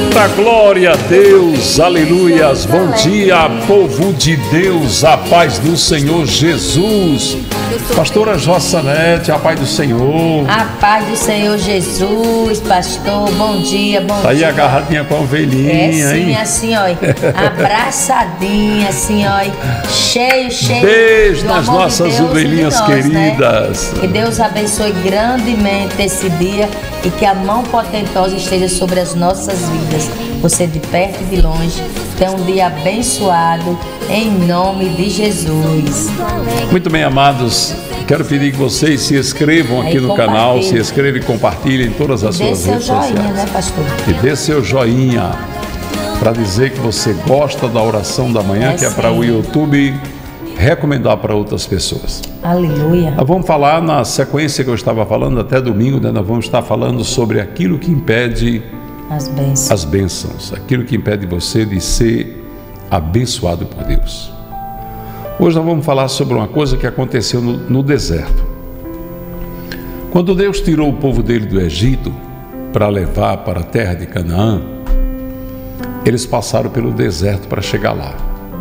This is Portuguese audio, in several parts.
Eita, glória a Deus, aleluias. Bom dia, povo de Deus, a paz do Senhor Jesus. Pastora Jossanete, a paz do Senhor. A paz do Senhor Jesus, pastor, bom dia, bom dia. Tá aí agarradinha com a ovelhinha, sim, hein? assim, ó, abraçadinha, assim, ó, cheio. Beijo do nas amor nossas de Deus ovelhinhas e de nós, queridas. Né? Que Deus abençoe grandemente esse dia e que a mão potentosa esteja sobre as nossas vidas. Você de perto e de longe, tenha um dia abençoado, em nome de Jesus. Muito bem, amados, quero pedir que vocês se inscrevam aqui no canal, se inscrevam e compartilhem em todas as suas redes sociais. Né, pastor? E dê seu joinha para dizer que você gosta da oração da manhã, que é para o YouTube recomendar para outras pessoas. Aleluia. Nós vamos falar na sequência que eu estava falando até domingo, né? Nós vamos estar falando sobre aquilo que impede as bênçãos, aquilo que impede você de ser abençoado por Deus. Hoje nós vamos falar sobre uma coisa que aconteceu no deserto. Quando Deus tirou o povo dele do Egito para levar para a terra de Canaã, eles passaram pelo deserto para chegar lá.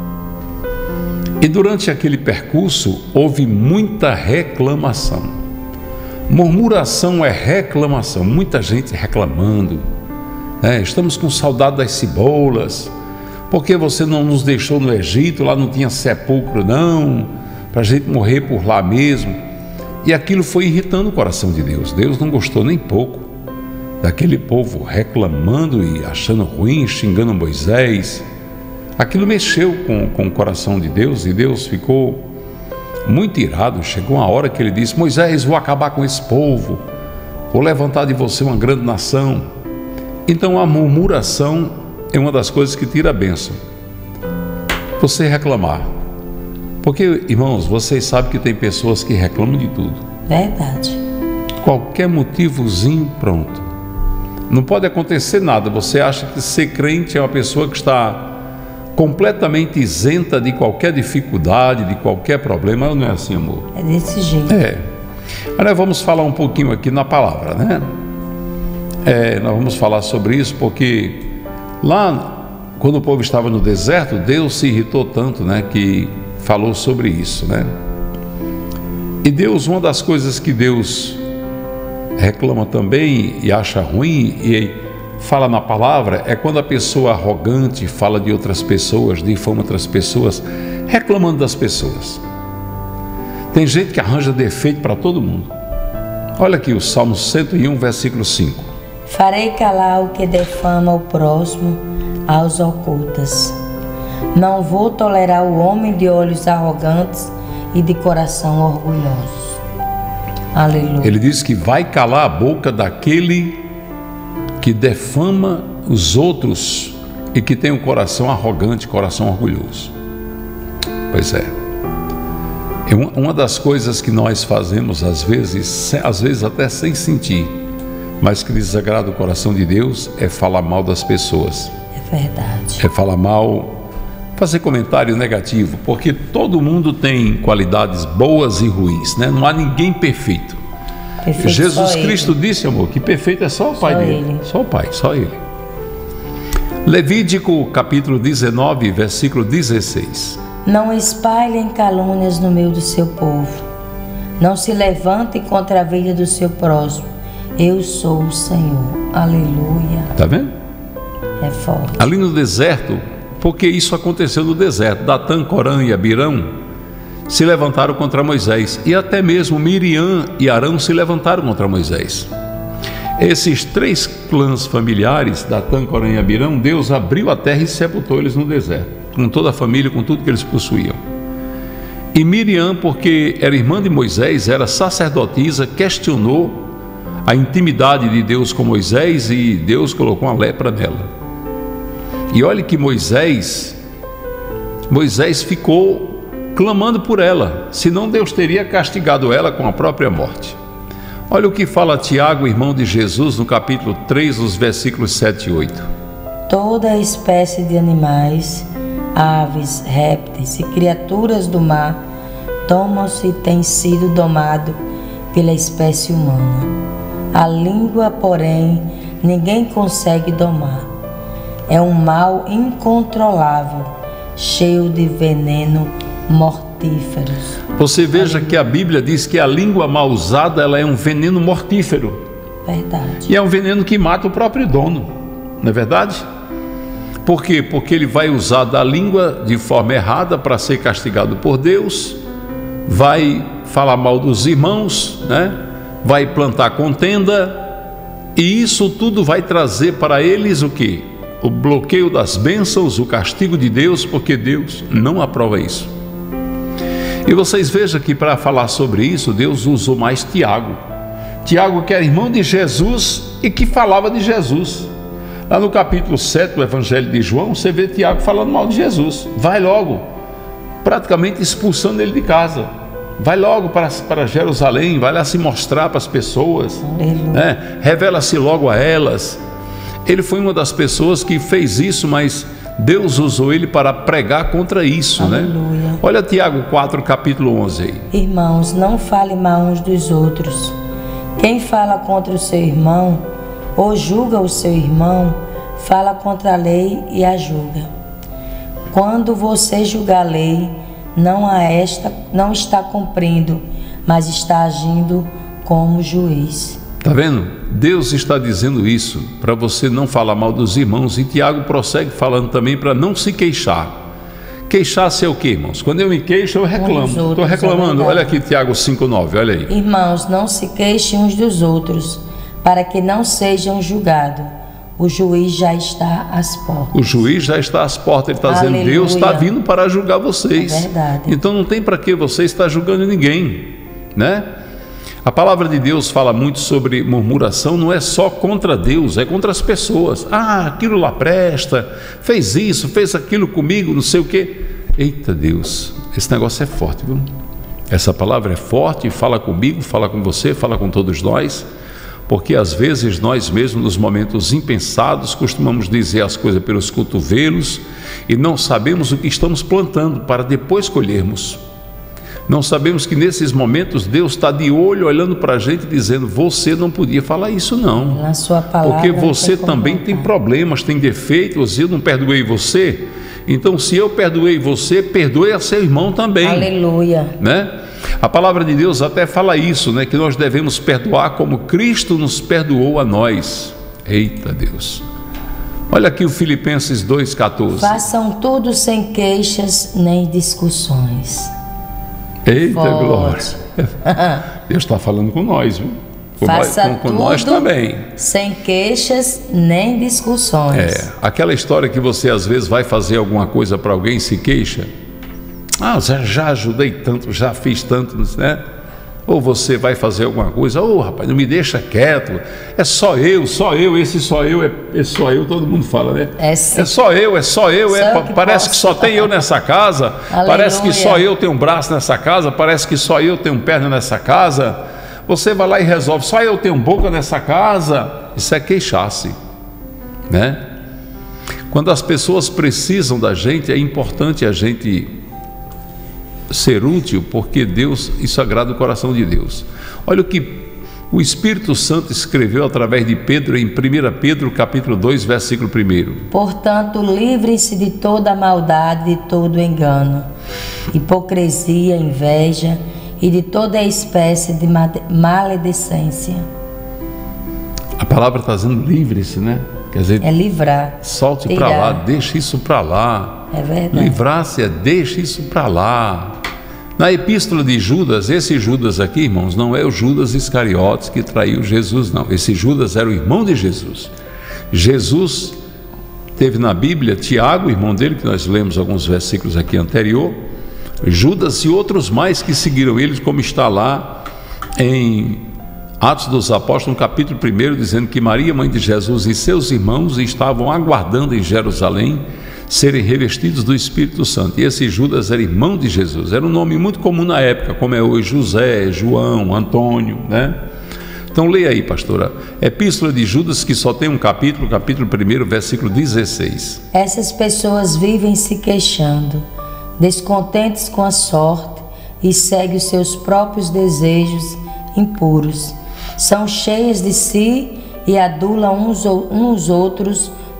E durante aquele percurso houve muita reclamação. Murmuração é reclamação, muita gente reclamando. Estamos com saudade das cebolas. Por que você não nos deixou no Egito? Lá não tinha sepulcro não, para a gente morrer por lá mesmo. E aquilo foi irritando o coração de Deus. Deus não gostou nem pouco daquele povo reclamando e achando ruim, xingando Moisés. Aquilo mexeu com o coração de Deus e Deus ficou muito irado. Chegou uma hora que ele disse: Moisés, vou acabar com esse povo, vou levantar de você uma grande nação. Então a murmuração é uma das coisas que tira a bênção. Você reclamar. Porque, irmãos, vocês sabem que tem pessoas que reclamam de tudo. Verdade. Qualquer motivozinho, pronto. Não pode acontecer nada. Você acha que ser crente é uma pessoa que está completamente isenta de qualquer dificuldade, de qualquer problema. Não é assim, amor? É desse jeito. Mas nós vamos falar um pouquinho aqui na palavra, né? Nós vamos falar sobre isso porque lá, quando o povo estava no deserto, Deus se irritou tanto, né, que falou sobre isso, né? E Deus, uma das coisas que Deus reclama também e acha ruim e fala na palavra é quando a pessoa arrogante fala de outras pessoas, difama outras pessoas, reclamando das pessoas. Tem gente que arranja defeito para todo mundo. Olha aqui o Salmo 101, versículo 5. Farei calar o que defama o próximo aos ocultas. Não vou tolerar o homem de olhos arrogantes e de coração orgulhoso. Aleluia. Ele diz que vai calar a boca daquele que defama os outros e que tem um coração arrogante, coração orgulhoso. Pois é. Uma das coisas que nós fazemos às vezes até sem sentir, mas que desagrada o coração de Deus, é falar mal das pessoas. É verdade. É falar mal, fazer comentário negativo, porque todo mundo tem qualidades boas e ruins, né? Não há ninguém perfeito. Jesus Cristo disse, amor, que perfeito é só o Pai dele. Só o Pai, só Ele. Levítico capítulo 19, versículo 16. Não espalhem calúnias no meio do seu povo. Não se levantem contra a vida do seu próximo. Eu sou o Senhor. Aleluia. Está vendo? É forte. Ali no deserto, porque isso aconteceu no deserto, Datã, Corã e Abirão se levantaram contra Moisés, e até mesmo Miriam e Arão se levantaram contra Moisés. Esses três clãs familiares, Datã, Corã e Abirão, Deus abriu a terra e sepultou eles no deserto, com toda a família, com tudo que eles possuíam. E Miriam, porque era irmã de Moisés, era sacerdotisa, questionou a intimidade de Deus com Moisés e Deus colocou uma lepra nela. E olha que Moisés ficou clamando por ela, senão Deus teria castigado ela com a própria morte. Olha o que fala Tiago, irmão de Jesus, no capítulo 3, os versículos 7 e 8. Toda espécie de animais, aves, répteis e criaturas do mar tomam-se e têm sido domado pela espécie humana. A língua, porém, ninguém consegue domar. é um mal incontrolável, cheio de veneno mortífero. Você veja que a Bíblia diz que a língua mal usada, ela é um veneno mortífero. Verdade. E é um veneno que mata o próprio dono, não é verdade? Por quê? Porque ele vai usar da língua de forma errada para ser castigado por Deus, vai falar mal dos irmãos, né? Vai plantar contenda, e isso tudo vai trazer para eles o quê? O bloqueio das bênçãos, o castigo de Deus, porque Deus não aprova isso. E vocês vejam que para falar sobre isso, Deus usou mais Tiago. Tiago, que era irmão de Jesus e que falava de Jesus. Lá no capítulo 7 do Evangelho de João, você vê Tiago falando mal de Jesus. Vai logo, praticamente expulsando ele de casa. Vai logo para Jerusalém, vai lá se mostrar para as pessoas, né? Revela-se logo a elas. Ele foi uma das pessoas que fez isso, mas Deus usou ele para pregar contra isso, né? Olha Tiago 4, capítulo 11 aí. Irmãos, não fale mal uns dos outros. Quem fala contra o seu irmão ou julga o seu irmão, fala contra a lei e a julga. Quando você julga a lei, não está cumprindo, mas está agindo como juiz. Está vendo? Deus está dizendo isso para você não falar mal dos irmãos. E Tiago prossegue falando também para não se queixar. Queixar-se é o que, irmãos? Quando eu me queixo, eu reclamo. Estou reclamando. Olha aqui Tiago 5,9, olha aí. Irmãos, não se queixem uns dos outros, para que não sejam julgados. O juiz já está às portas. O juiz já está às portas. Ele está dizendo, Deus está vindo para julgar vocês. É verdade. Então não tem para que você estar julgando ninguém, né? A palavra de Deus fala muito sobre murmuração, não é só contra Deus, é contra as pessoas. Ah, aquilo lá presta, fez isso, fez aquilo comigo, não sei o quê. Eita Deus, esse negócio é forte, viu? Essa palavra é forte, fala comigo, fala com você, fala com todos nós, porque às vezes nós mesmos, nos momentos impensados, costumamos dizer as coisas pelos cotovelos e não sabemos o que estamos plantando para depois colhermos. Não sabemos que nesses momentos Deus está de olho, olhando para a gente, dizendo, você não podia falar isso não, na sua palavra, porque você também tem problemas, tem defeitos, eu não perdoei você, então se eu perdoei você, perdoe a seu irmão também. Aleluia, né? A palavra de Deus até fala isso, né? Que nós devemos perdoar como Cristo nos perdoou a nós. Eita Deus, olha aqui o Filipenses 2,14. Façam tudo sem queixas nem discussões. Eita glória, Deus está falando com nós, viu? Com nós também. Sem queixas nem discussões. Aquela história que você às vezes vai fazer alguma coisa para alguém e se queixa. Ah, já ajudei tanto, já fiz tanto, né? Ou você vai fazer alguma coisa, rapaz, não me deixa quieto, é só eu, esse só eu, todo mundo fala, né? É só eu, parece que só tem eu nessa casa, parece que só eu tenho um braço nessa casa, parece que só eu tenho perna nessa casa. Você vai lá e resolve, só eu tenho boca nessa casa. Isso é queixar-se, né? Quando as pessoas precisam da gente, é importante a gente ser útil, porque Deus, isso agrada o coração de Deus. Olha o que o Espírito Santo escreveu através de Pedro em 1 Pedro capítulo 2, versículo 1. Portanto, livrem-se de toda maldade, de todo engano, hipocrisia, inveja e de toda espécie de maledicência. A palavra está dizendo livre-se, né? Quer dizer, é livrar, solte para lá, deixe isso para lá. É verdade. Livrar-se é deixe isso para lá. Na epístola de Judas, esse Judas aqui, irmãos, não é o Judas Iscariotes que traiu Jesus, não. Esse Judas era o irmão de Jesus. Jesus teve na Bíblia Tiago, irmão dele, que nós lemos alguns versículos aqui anterior, Judas e outros mais que seguiram eles, como está lá em Atos dos Apóstolos, no capítulo 1, dizendo que Maria, mãe de Jesus, e seus irmãos estavam aguardando em Jerusalém serem revestidos do Espírito Santo. E esse Judas era irmão de Jesus, era um nome muito comum na época, como é hoje José, João, Antônio, né? Então leia aí, pastora, Epístola de Judas, que só tem um capítulo 1, versículo 16. Essas pessoas vivem se queixando, descontentes com a sorte, e seguem os seus próprios desejos impuros. São cheias de si e adulam uns outros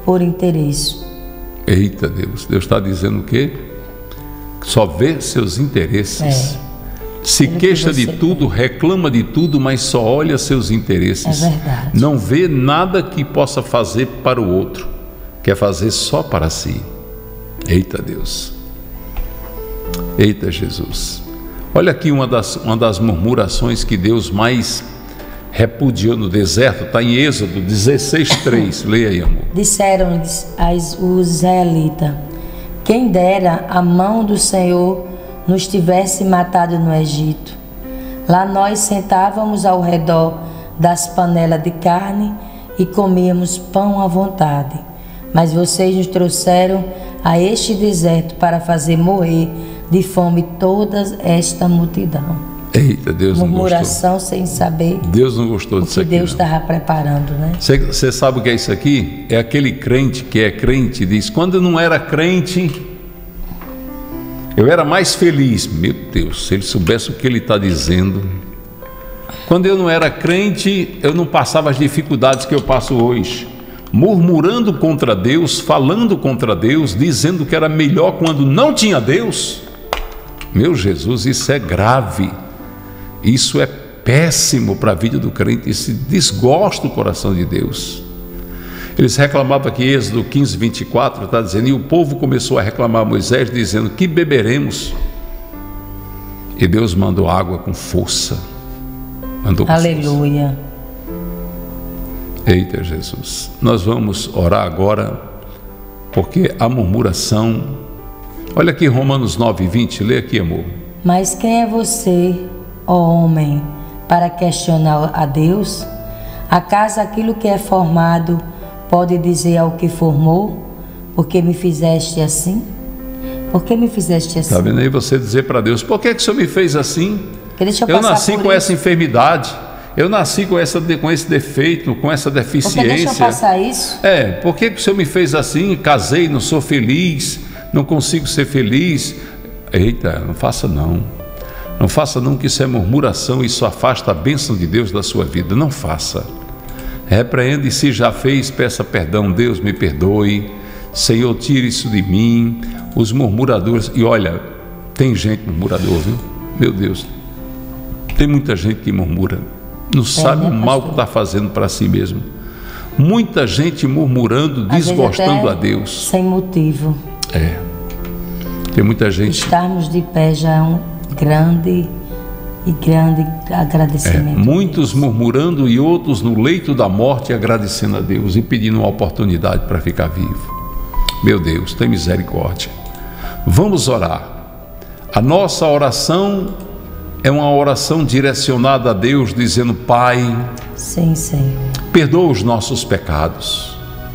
por interesse. Eita Deus, Deus está dizendo o quê? Só vê seus interesses. Se queixa de tudo, reclama de tudo, mas só olha seus interesses. É verdade. Não vê nada que possa fazer para o outro. Quer fazer só para si. Eita Deus. Eita Jesus. Olha aqui uma das murmurações que Deus mais repudiou no deserto. Está em Êxodo 16:3. Leia aí, amor. Disseram-lhes os israelitas: quem dera a mão do Senhor nos tivesse matado no Egito. Lá nós sentávamos ao redor das panelas de carne e comíamos pão à vontade. Mas vocês nos trouxeram a este deserto para fazer morrer de fome toda esta multidão. Eita, Deus não gostou. Murmuração sem saber. Deus não gostou disso aqui. Deus estava preparando, né? Você sabe o que é isso aqui? É aquele crente que é crente, diz: quando eu não era crente, eu era mais feliz. Meu Deus, se ele soubesse o que ele está dizendo. Quando eu não era crente, eu não passava as dificuldades que eu passo hoje. Murmurando contra Deus, falando contra Deus, dizendo que era melhor quando não tinha Deus. Meu Jesus, isso é grave. Isso é péssimo para a vida do crente. Isso desgosta o coração de Deus. Eles reclamavam aqui, Êxodo 15:24, está dizendo: e o povo começou a reclamar a Moisés, dizendo: que beberemos? E Deus mandou água com força. Mandou com Aleluia. Força. Eita Jesus. Nós vamos orar agora, porque a murmuração. Olha aqui Romanos 9:20, lê aqui, amor. Mas quem é você, ó homem, para questionar a Deus? Acaso aquilo que é formado pode dizer ao que formou: por que me fizeste assim? Por que me fizeste assim? Está vendo aí você dizer para Deus: por que o Senhor me fez assim? Eu nasci com essa enfermidade, eu nasci com esse defeito, com essa deficiência. Por que deixa eu passar isso? Por que o Senhor me fez assim? Casei, não sou feliz, não consigo ser feliz. Eita, não faça não. Não faça não, que isso é murmuração, isso afasta a bênção de Deus da sua vida. Não faça. Repreende, se já fez, peça perdão. Deus me perdoe, Senhor, tire isso de mim. Os murmuradores, e olha, tem gente murmurador, viu? Meu Deus, tem muita gente que murmura, não sabe o mal que está fazendo para si mesmo. Muita gente murmurando, desgostando a Deus sem motivo. Tem muita gente. Estarmos de pé já é um grande agradecimento. Muitos murmurando e outros no leito da morte, agradecendo a Deus e pedindo uma oportunidade para ficar vivo. Meu Deus, tem misericórdia. Vamos orar. A nossa oração é uma oração direcionada a Deus, dizendo: Pai, sim, Senhor, perdoa os nossos pecados,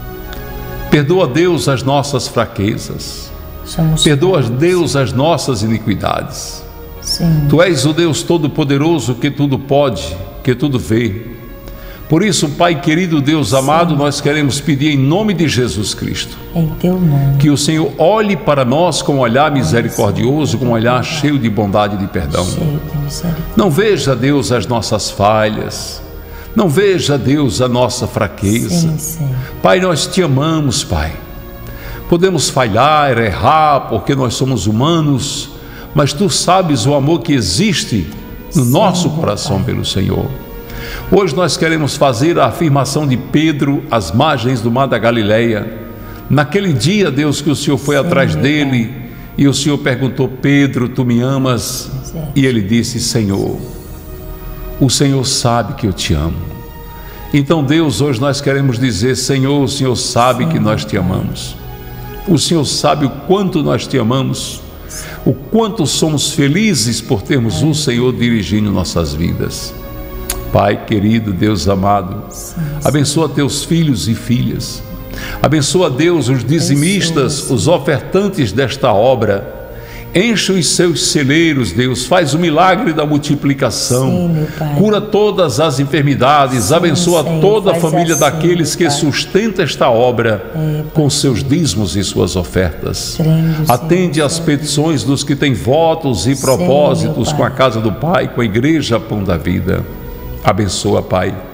perdoa, Deus, as nossas fraquezas, perdoa, Deus, as nossas iniquidades. Sim. Tu és o Deus Todo-Poderoso, que tudo pode, que tudo vê. Por isso, Pai querido, Deus amado, nós queremos pedir em nome de Jesus Cristo, em teu nome, que o Senhor olhe para nós com um olhar misericordioso, com um olhar cheio de bondade e de perdão. Não veja, Deus, as nossas falhas, não veja, Deus, a nossa fraqueza. Sim. Pai, nós te amamos, Pai. Podemos falhar, errar, porque nós somos humanos, mas tu sabes o amor que existe no nosso coração, Pai, pelo Senhor. Hoje nós queremos fazer a afirmação de Pedro às margens do mar da Galileia. Naquele dia, Deus, que o Senhor foi atrás dele, Pai, e o Senhor perguntou: Pedro, tu me amas? E ele disse: Senhor, o Senhor sabe que eu te amo. Então, Deus, hoje nós queremos dizer: Senhor, o Senhor sabe que nós te amamos. O Senhor sabe o quanto nós te amamos, o quanto somos felizes por termos um Senhor dirigindo nossas vidas. Pai querido, Deus amado, abençoa teus filhos e filhas. Abençoa, Deus, os dizimistas, os ofertantes desta obra. Enche os seus celeiros, Deus, faz o milagre da multiplicação. Cura todas as enfermidades, abençoa toda a família daqueles que sustentam esta obra com seus dízimos e suas ofertas. Atende às petições dos que têm votos e propósitos com a casa do Pai, com a igreja Pão da Vida. Abençoa, Pai,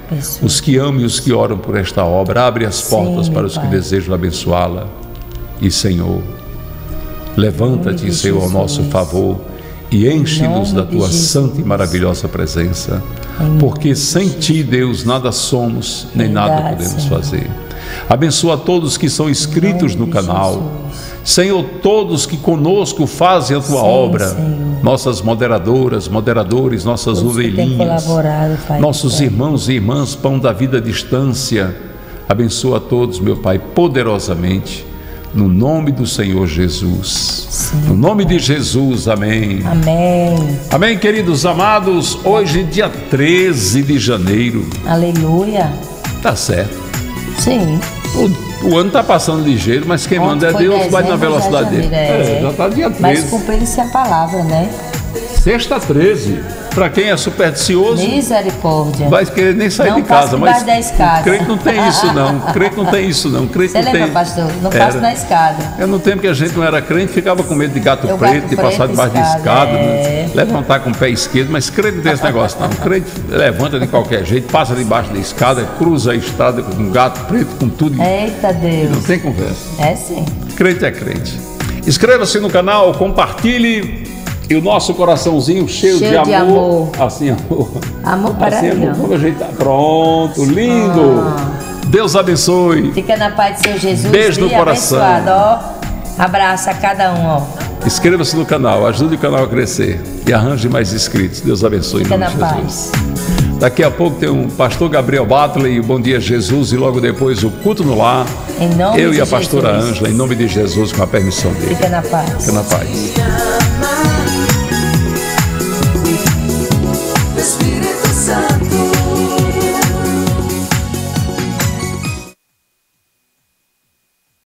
os que amam e os que oram por esta obra. Abre as portas para os que desejam abençoá-la. E, Senhor, levanta-te, Senhor, ao nosso favor e enche-nos da tua santa e maravilhosa presença. Porque sem ti, Deus, nada somos, nem nada podemos fazer. Abençoa todos que são inscritos no canal. Senhor, todos que conosco fazem a tua obra, nossas moderadoras, moderadores, nossas ovelhinhas, nossos irmãos e irmãs, pão da vida à distância. Abençoa a todos, meu Pai, poderosamente, no nome do Senhor Jesus. No nome de Jesus, amém. Amém. Amém, queridos amados. Hoje, dia 13 de janeiro. Aleluia. Tá certo. Sim. O ano está passando ligeiro, mas quem manda é Deus, vai na velocidade dele. Já está dia 13. Mas cumprindo-se a palavra, né? Sexta 13. Para quem é supersticioso, misericórdia, vai querer nem sair de casa. Mas da escada. Crente não tem isso não. Crente não tem isso não. Crente Você não lembra, tem... pastor? Não passo na escada. Eu no tempo que a gente não era crente, ficava com medo de gato preto, de passar debaixo de escada, né? Levantar com o pé esquerdo, mas crente não tem esse negócio não. Crente levanta de qualquer jeito, passa debaixo da escada, cruza a estrada com um gato preto, com tudo. Eita Deus. Não tem conversa. É sim. Crente é crente. Inscreva-se no canal, compartilhe. E o nosso coraçãozinho cheio de amor. Assim, amor. Amor para assim, ele. Vamos ajeitar. Pronto, lindo. Deus abençoe. Fica na paz do Senhor Jesus. Beijo no coração. Abençoado, ó. Abraça a cada um, ó. Inscreva-se no canal, ajude o canal a crescer e arranje mais inscritos. Deus abençoe. Fica na paz. Daqui a pouco tem o pastor Gabriel Batley, o Bom Dia Jesus, e logo depois o culto no lar. Em nome eu de e a pastora Jesus. Ângela, em nome de Jesus, com a permissão dele. Fica na paz. Fica na paz.